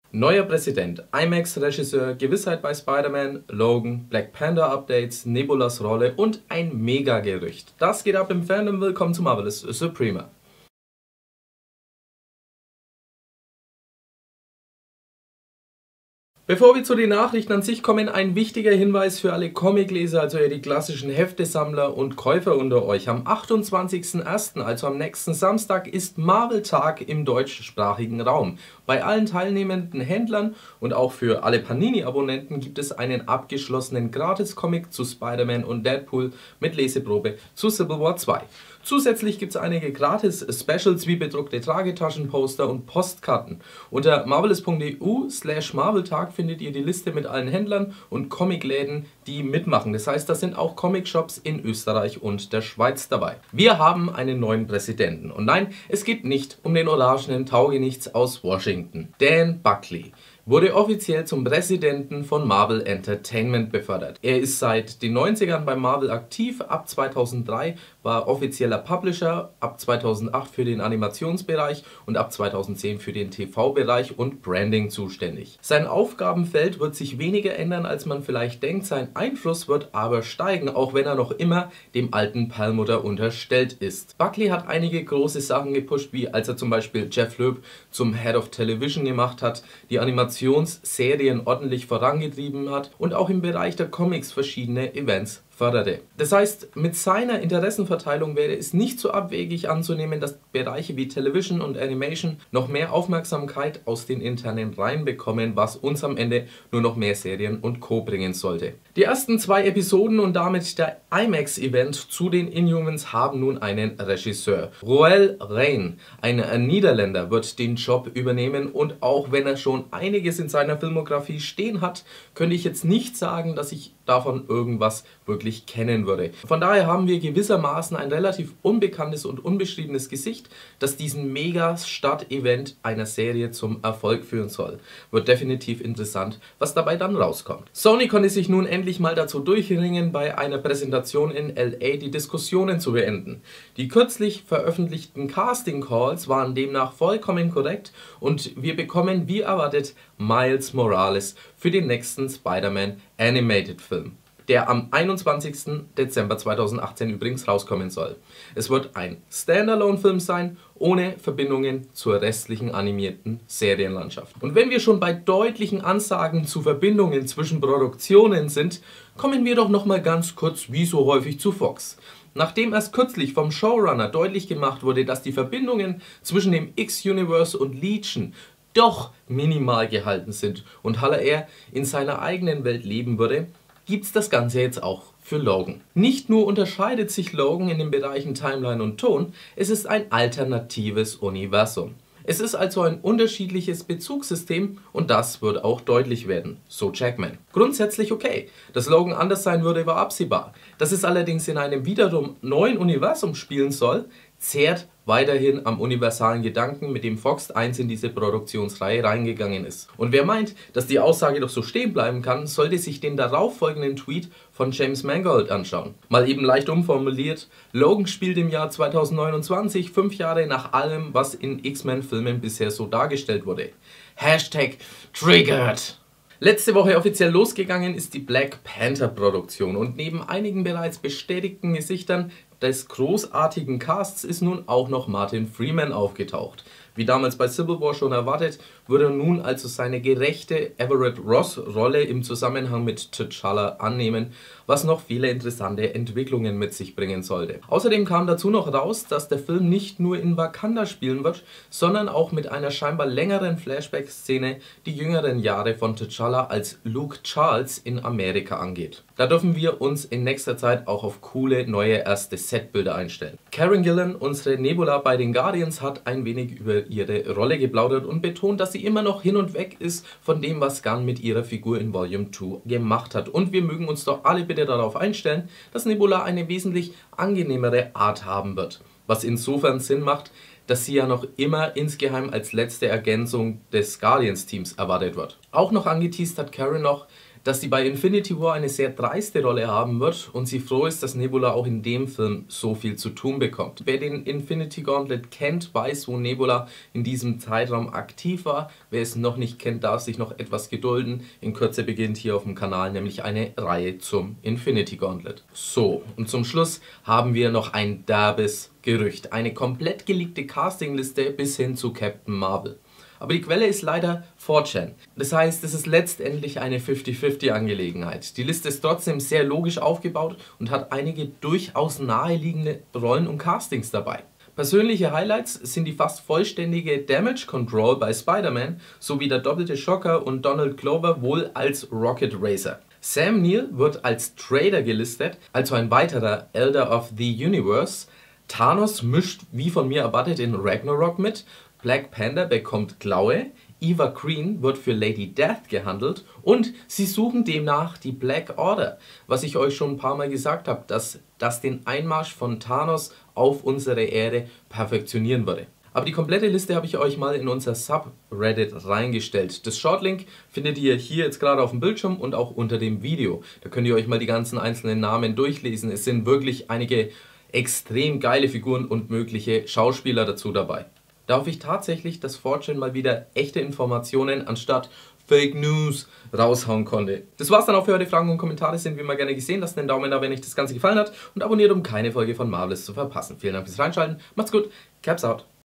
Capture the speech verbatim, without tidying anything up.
Neuer Präsident, IMAX-Regisseur, Gewissheit bei Spider-Man, Logan, Black Panther-Updates, Nebulas Rolle und ein Mega-Gerücht. Das geht ab im Fandom. Willkommen zu Marvelous Suprema. Bevor wir zu den Nachrichten an sich kommen, ein wichtiger Hinweis für alle Comicleser, also die klassischen Heftesammler und Käufer unter euch. Am achtundzwanzigsten ersten, also am nächsten Samstag, ist Marvel-Tag im deutschsprachigen Raum. Bei allen teilnehmenden Händlern und auch für alle Panini-Abonnenten gibt es einen abgeschlossenen Gratis-Comic zu Spider-Man und Deadpool mit Leseprobe zu Civil War zwei. Zusätzlich gibt es einige Gratis-Specials wie bedruckte Tragetaschen, Poster und Postkarten. Unter marvelous punkt e u slash marveltag findet ihr die Liste mit allen Händlern und Comicläden, die mitmachen. Das heißt, da sind auch Comicshops in Österreich und der Schweiz dabei. Wir haben einen neuen Präsidenten. Und nein, es geht nicht um den orangenen Taugenichts aus Washington. Dan Buckley wurde offiziell zum Präsidenten von Marvel Entertainment befördert. Er ist seit den neunzigern bei Marvel aktiv, ab zweitausenddrei war offizieller Publisher, ab zweitausendacht für den Animationsbereich und ab zweitausendzehn für den T V-Bereich und Branding zuständig. Sein Aufgabenfeld wird sich weniger ändern, als man vielleicht denkt, sein Einfluss wird aber steigen, auch wenn er noch immer dem alten Perlmutter unterstellt ist. Buckley hat einige große Sachen gepusht, wie als er zum Beispiel Jeff Loeb zum Head of Television gemacht hat, die Animationsserien ordentlich vorangetrieben hat und auch im Bereich der Comics verschiedene Events förderte. Das heißt, mit seiner Interessenverteilung wäre es nicht so abwegig anzunehmen, dass Bereiche wie Television und Animation noch mehr Aufmerksamkeit aus den internen Reihen bekommen, was uns am Ende nur noch mehr Serien und Co. bringen sollte. Die ersten zwei Episoden und damit der IMAX-Event zu den Inhumans haben nun einen Regisseur. Roel Rein, ein Niederländer, wird den Job übernehmen und auch wenn er schon einiges in seiner Filmografie stehen hat, könnte ich jetzt nicht sagen, dass ich davon irgendwas wirklich kennen würde. Von daher haben wir gewissermaßen ein relativ unbekanntes und unbeschriebenes Gesicht, das diesen Mega-Start-Event einer Serie zum Erfolg führen soll. Wird definitiv interessant, was dabei dann rauskommt. Sony konnte sich nun endlich mal dazu durchringen, bei einer Präsentation in L A die Diskussionen zu beenden. Die kürzlich veröffentlichten Casting Calls waren demnach vollkommen korrekt und wir bekommen wie erwartet Miles Morales für den nächsten Spider-Man Animated Film, der am einundzwanzigsten Dezember zweitausendachtzehn übrigens rauskommen soll. Es wird ein Standalone-Film sein, ohne Verbindungen zur restlichen animierten Serienlandschaft. Und wenn wir schon bei deutlichen Ansagen zu Verbindungen zwischen Produktionen sind, kommen wir doch nochmal ganz kurz wie so häufig zu Fox. Nachdem erst kürzlich vom Showrunner deutlich gemacht wurde, dass die Verbindungen zwischen dem X-Universe und Legion doch minimal gehalten sind und Halle er in seiner eigenen Welt leben würde, gibt's das Ganze jetzt auch für Logan. Nicht nur unterscheidet sich Logan in den Bereichen Timeline und Ton, es ist ein alternatives Universum. Es ist also ein unterschiedliches Bezugssystem und das wird auch deutlich werden, so Jackman. Grundsätzlich okay, dass Logan anders sein würde, war absehbar. Dass es allerdings in einem wiederum neuen Universum spielen soll, zehrt weiterhin am universalen Gedanken, mit dem Fox eins in diese Produktionsreihe reingegangen ist. Und wer meint, dass die Aussage doch so stehen bleiben kann, sollte sich den darauffolgenden Tweet von James Mangold anschauen. Mal eben leicht umformuliert: Logan spielt im Jahr zweitausendneunundzwanzig, fünf Jahre nach allem, was in X-Men-Filmen bisher so dargestellt wurde. Hashtag Triggered. Letzte Woche offiziell losgegangen ist die Black Panther Produktion und neben einigen bereits bestätigten Gesichtern des großartigen Casts ist nun auch noch Martin Freeman aufgetaucht. Wie damals bei Civil War schon erwartet, würde er nun also seine gerechte Everett Ross-Rolle im Zusammenhang mit T'Challa annehmen, was noch viele interessante Entwicklungen mit sich bringen sollte. Außerdem kam dazu noch raus, dass der Film nicht nur in Wakanda spielen wird, sondern auch mit einer scheinbar längeren Flashback-Szene die jüngeren Jahre von T'Challa als Luke Charles in Amerika angeht. Da dürfen wir uns in nächster Zeit auch auf coole neue erste Setbilder einstellen. Karen Gillan, unsere Nebula bei den Guardians, hat ein wenig über ihre Rolle geplaudert und betont, dass sie immer noch hin und weg ist von dem, was Gunn mit ihrer Figur in Volume zwei gemacht hat. Und wir mögen uns doch alle bitte darauf einstellen, dass Nebula eine wesentlich angenehmere Art haben wird. Was insofern Sinn macht, dass sie ja noch immer insgeheim als letzte Ergänzung des Guardians-Teams erwartet wird. Auch noch angeteased hat Karen noch, dass sie bei Infinity War eine sehr dreiste Rolle haben wird und sie froh ist, dass Nebula auch in dem Film so viel zu tun bekommt. Wer den Infinity Gauntlet kennt, weiß, wo Nebula in diesem Zeitraum aktiv war. Wer es noch nicht kennt, darf sich noch etwas gedulden. In Kürze beginnt hier auf dem Kanal nämlich eine Reihe zum Infinity Gauntlet. So, und zum Schluss haben wir noch ein derbes Gerücht. Eine komplett geleakte Castingliste bis hin zu Captain Marvel. Aber die Quelle ist leider four chan. Das heißt, es ist letztendlich eine fifty fifty Angelegenheit. Die Liste ist trotzdem sehr logisch aufgebaut und hat einige durchaus naheliegende Rollen und Castings dabei. Persönliche Highlights sind die fast vollständige Damage Control bei Spider-Man sowie der doppelte Schocker und Donald Glover wohl als Rocket Racer. Sam Neill wird als Trader gelistet, also ein weiterer Elder of the Universe. Thanos mischt wie von mir erwartet in Ragnarok mit. Black Panther bekommt Klaue. Eva Green wird für Lady Death gehandelt und sie suchen demnach die Black Order. Was ich euch schon ein paar Mal gesagt habe, dass das den Einmarsch von Thanos auf unsere Erde perfektionieren würde. Aber die komplette Liste habe ich euch mal in unser Subreddit reingestellt. Das Shortlink findet ihr hier jetzt gerade auf dem Bildschirm und auch unter dem Video. Da könnt ihr euch mal die ganzen einzelnen Namen durchlesen. Es sind wirklich einige extrem geile Figuren und mögliche Schauspieler dazu dabei. Da hoffe ich tatsächlich, dass four chan mal wieder echte Informationen anstatt Fake News raushauen konnte. Das war's dann auch für heute. Fragen und Kommentare sind wie immer gerne gesehen. Lasst einen Daumen da, wenn euch das Ganze gefallen hat und abonniert, um keine Folge von Marvelous zu verpassen. Vielen Dank fürs Reinschalten. Macht's gut. Caps out.